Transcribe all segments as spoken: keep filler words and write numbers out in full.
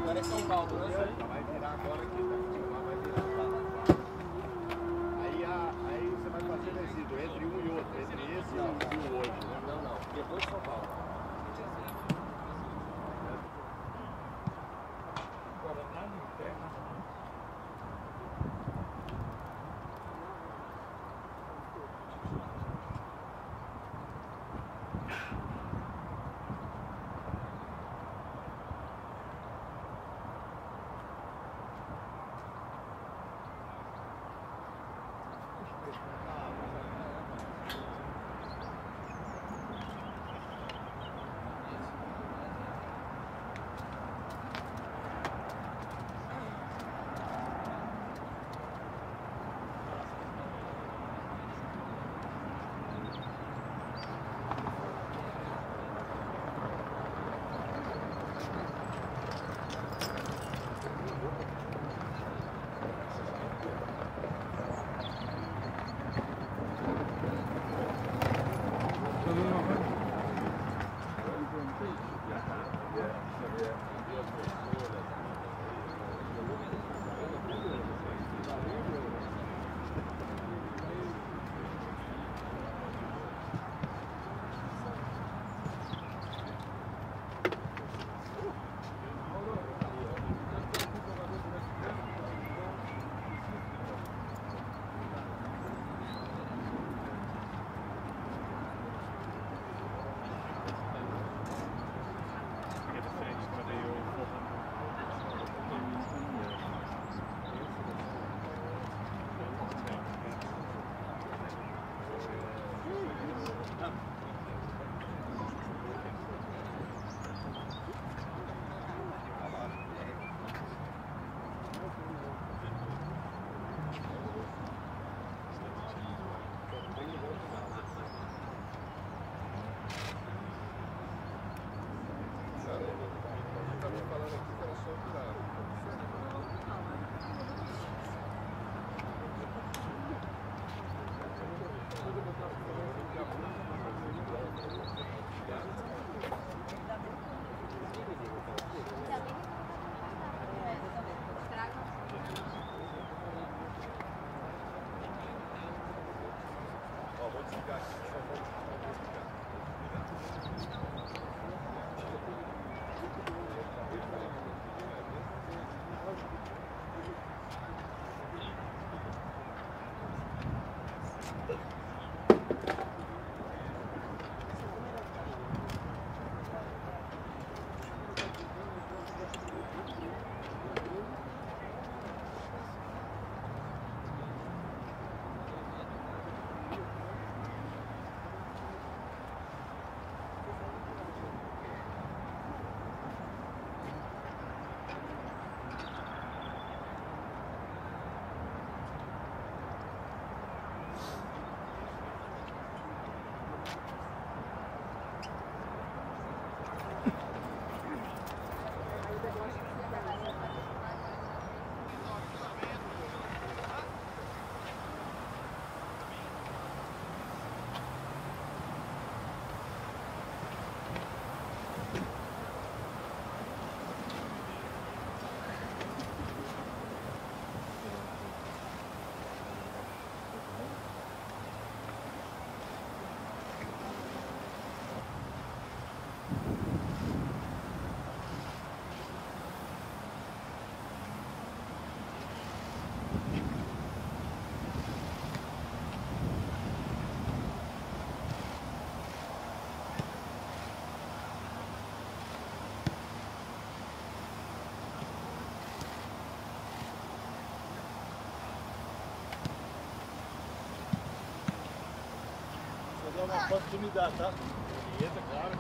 Agora é São Paulo, né? Vai virar agora aqui, tá? Vai virar lá. Aí, a, aí você vai fazer resíduo entre um e outro, entre esse não, e o hoje, né? Não, não. Depois de São Paulo. Dá uma oportunidade, tá? Entra, claro.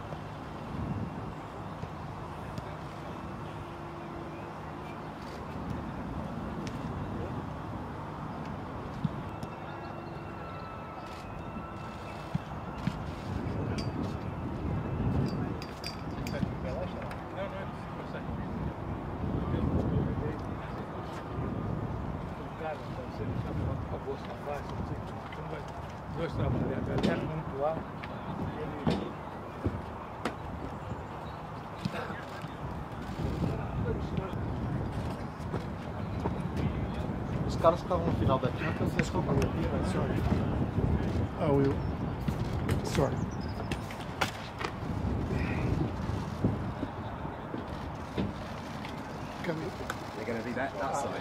Dois trabalhos, a galera muito alta, ele... caras ficavam no final da Champions, vocês ficam com Sorry. I will. Sorry. Come here. They're going to be that, that side.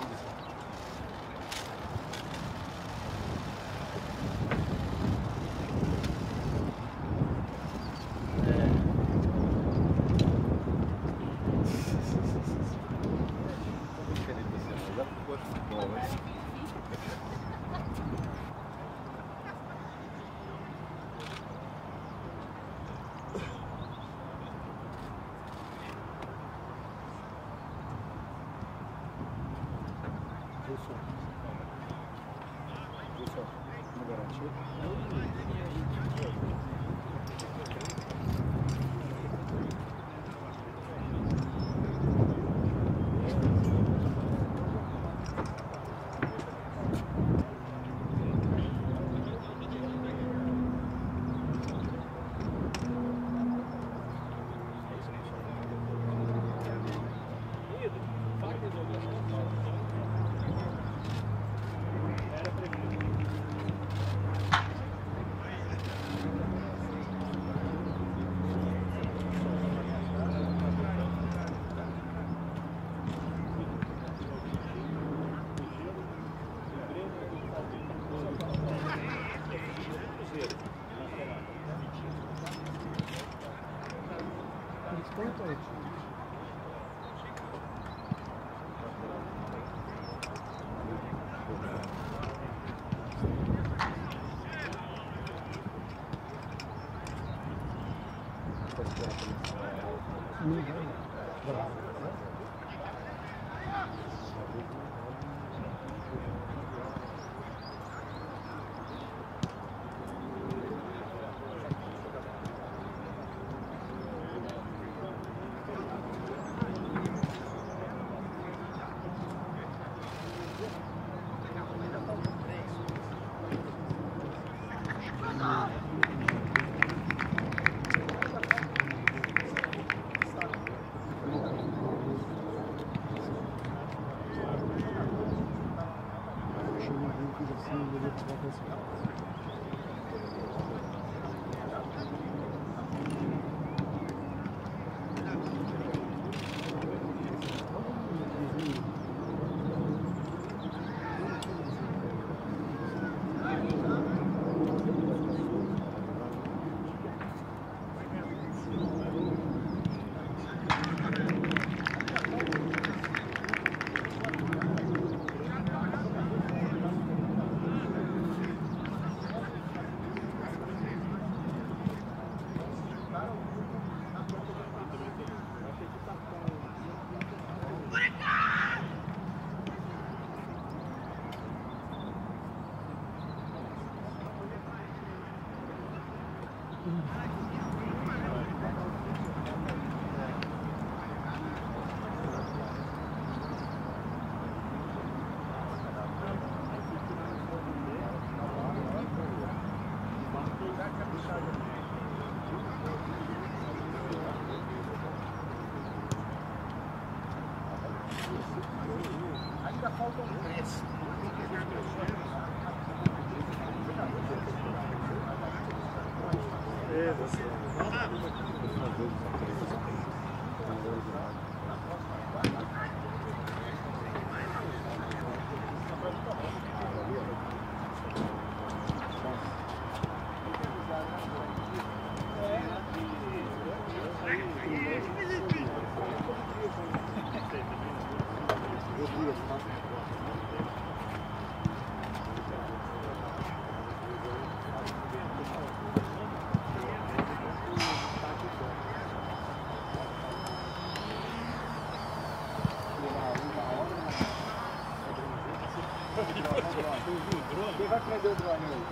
Quem vai prender o drone aí?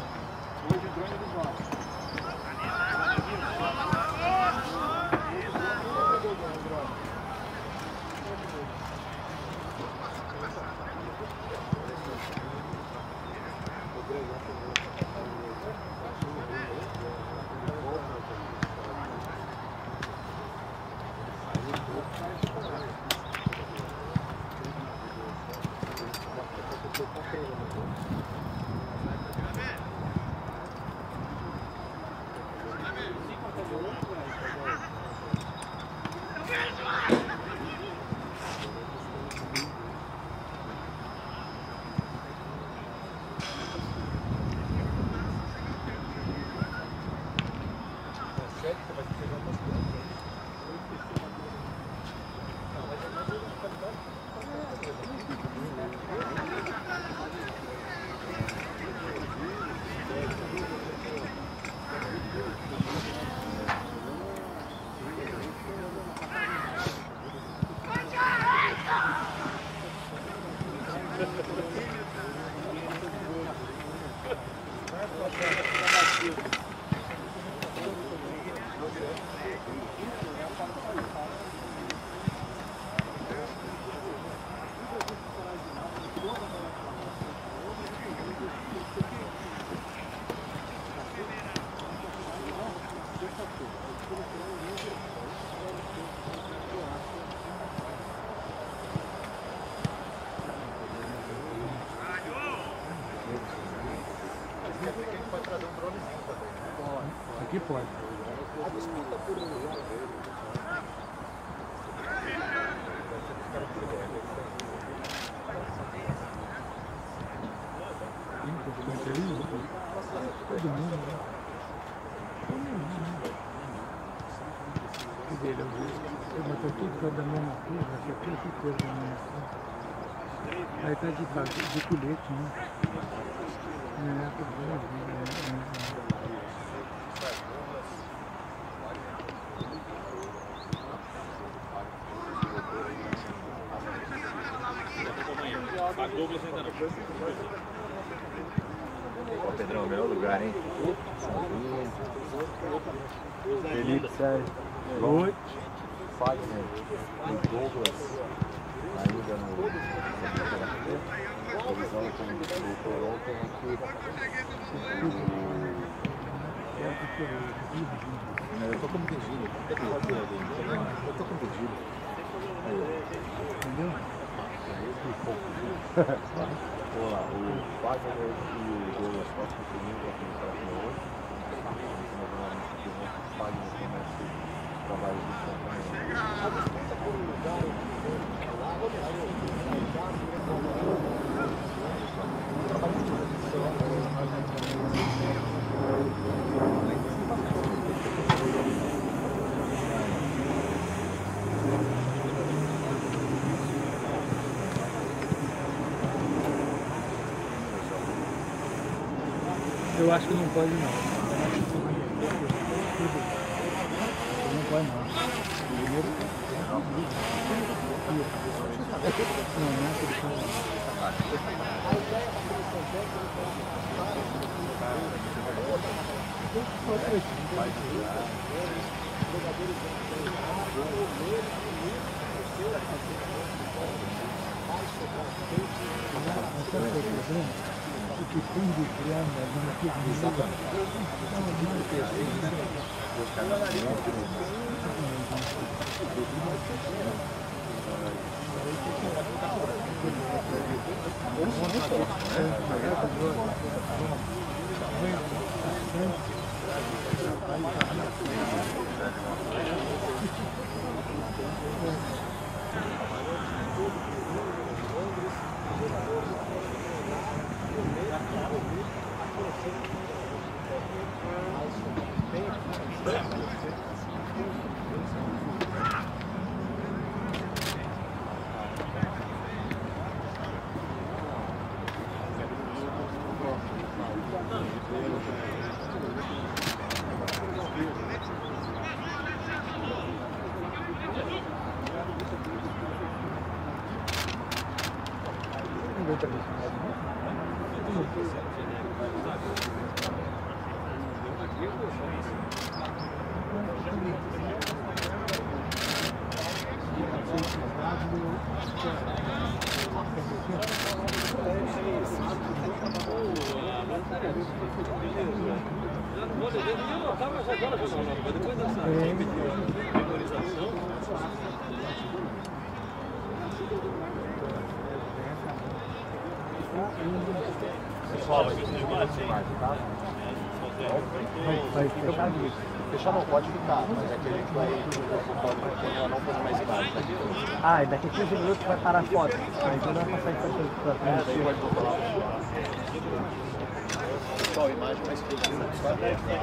Hoje o drone é dos nossos. Aqui pode. Todo mundo, né? Que dele, eu botou tudo da mesma coisa, aqui é tudo coisa da mesma coisa. Aí tá de, de colete, né? É, tudo bem, A Douglas ainda não. Ó, Pedrão, melhor lugar, hein? Felipe, Sérgio, Oi. Fagner, o Douglas, ainda no televisão com o Toronto aqui. Eu tô como pedido. Eu tô com pedido. Entendeu? Olá, o Fagner e o Douglas Costa comigo aqui no Paraná hoje. O Fagner começa o trabalho do São Eu acho que não pode não. Não pode não. Primeiro. Não, não é que o que tem de criar na vida. Pessoal, vai ter que jogar essa parte, tá? Vai fechar isso. Fechar não pode ficar, mas é que a gente vai quando ela não for mais tarde. Ah, e daqui a quinze minutos vai parar a foto. Aí já vai passar isso para frente. É, daí pode voltar lá. Pessoal, imagem mais quinze minutos, tá?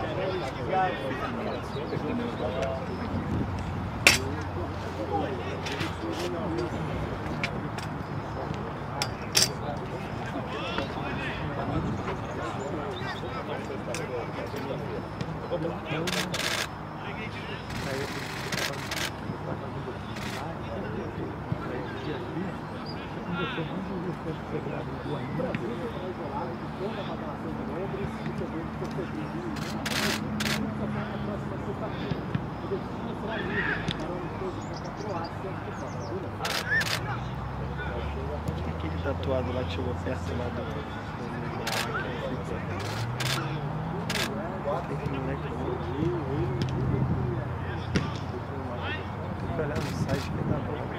Aquele tatuado lá que chegou perto lá do... Aquele moleque tem que olhar no site que tá bom.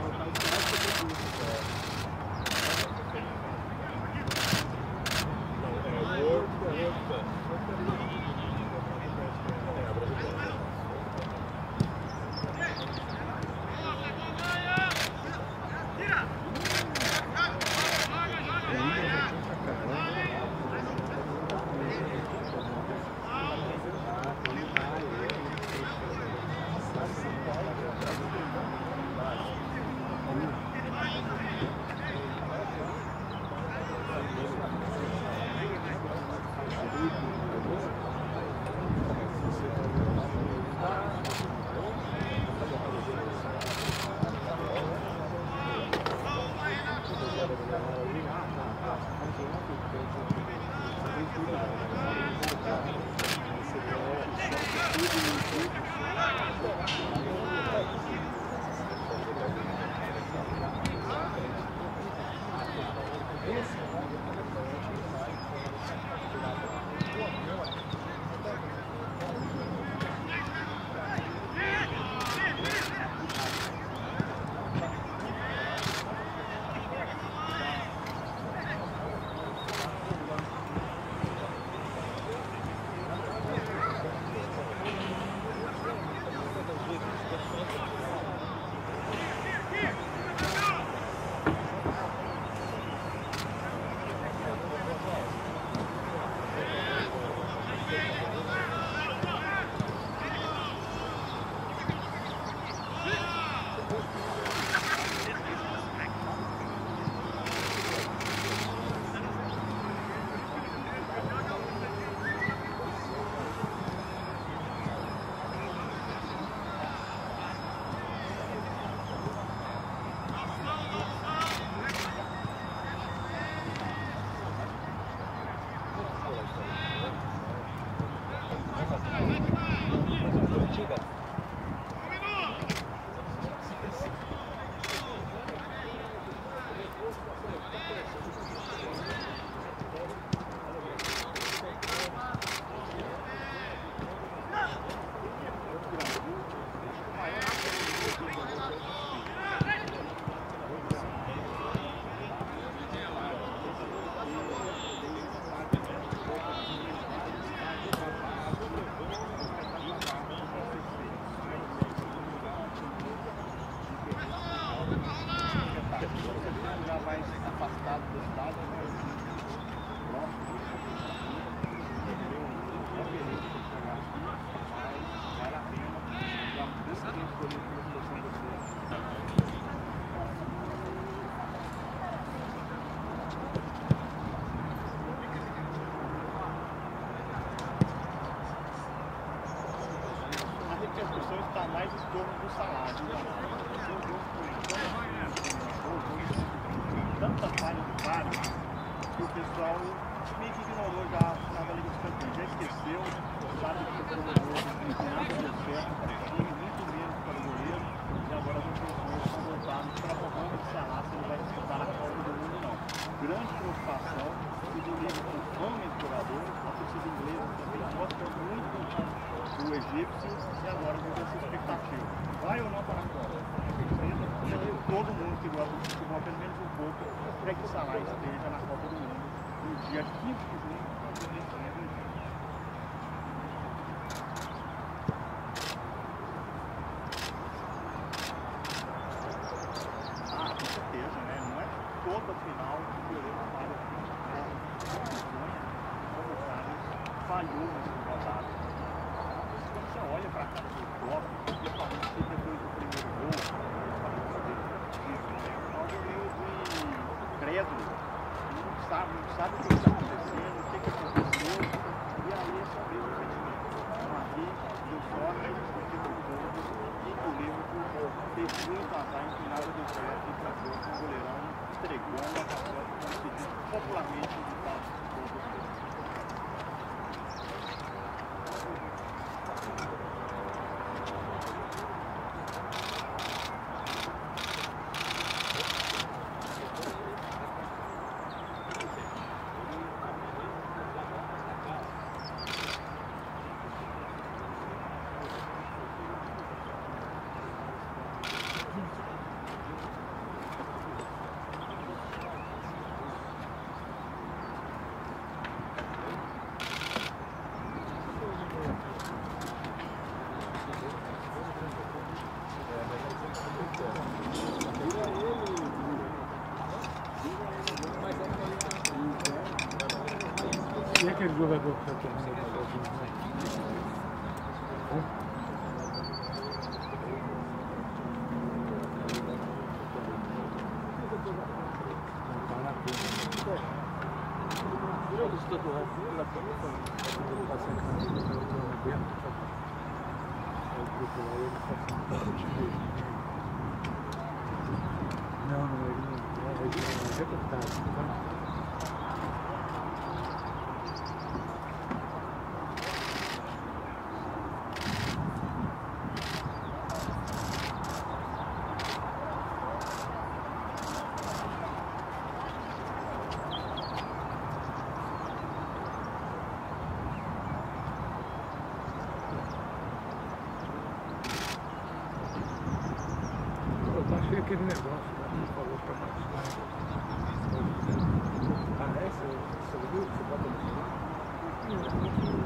Está mais em torno do salário. Tanta falha do VAR que o pessoal meio que ignorou já na Liga dos Campeões. Já esqueceu, sabe que o jogador não tem nada de certo para o time, muito menos para o goleiro. E agora as pessoas estão voltando para a Copa de Salah, se ele vai disputar a Copa do Mundo, não. Grande preocupação. O do Liverpool ama esse jogador, a torcida inglesa também gosta muito do egípcio e agora vamos ver essa expectativa. Vai ou não para a Copa? Todo mundo que gosta de futebol, pelo menos um pouco, quer que o Salah esteja na Copa do Mundo. no dia quinze de junho de dois mil e vinte. Ah, com certeza, né? Não é toda final que o goleiro falha. É vergonha como o Carlos falhou nesse rodado. Quando você olha para a cara do Klopp, principalmente depois do primeiro gol, crédulo, não sabe, não sabe o que está acontecendo, o que, que aconteceu, e aí é só ver o rendimento. Então aqui deu sorte, aí porque o jogo e o Liverpool teve muito azar em que nada deu certo e trazou com o goleirão entregando a paçoca, como se diz popularmente de tal todos. E aquele jogador que está tomando o balãozinho, né? Não está na pena. Não, não, ele não é deputado, tá? Eu achei aquele negócio que a gente falou para nós. Ah, é? Você viu? Você bota no celular?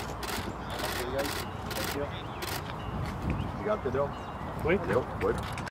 Obrigado, Pedrão. Oi? Valeu, foi.